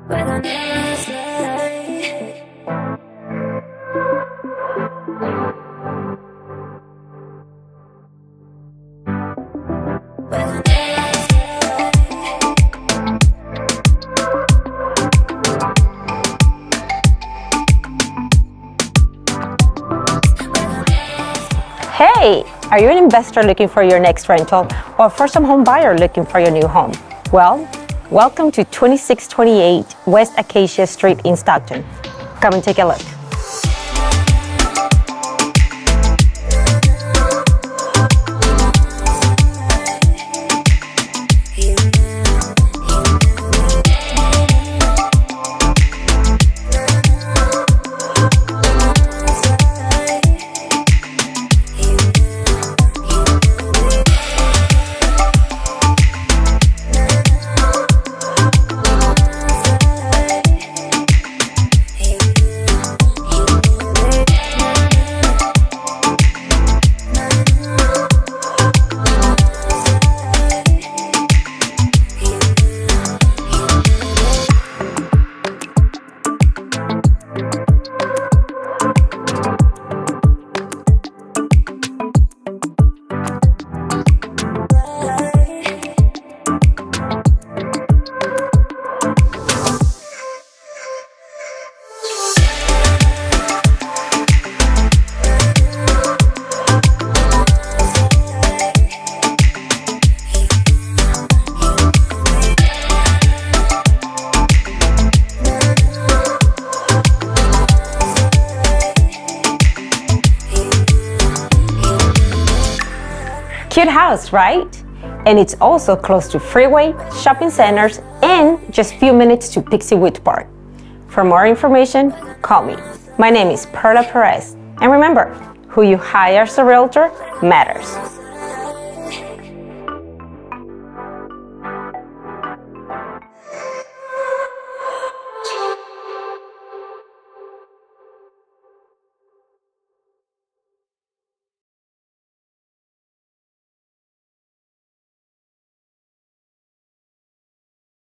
Hey, are you an investor looking for your next rental or first-time home buyer looking for your new home? Well, welcome to 2628 West Acacia Street in Stockton. Come and take a look. Cute house, right? And it's also close to freeway, shopping centers, and just few minutes to Pixie Woods Park. For more information, call me. My name is Perla Perez. And remember, who you hire as a realtor matters.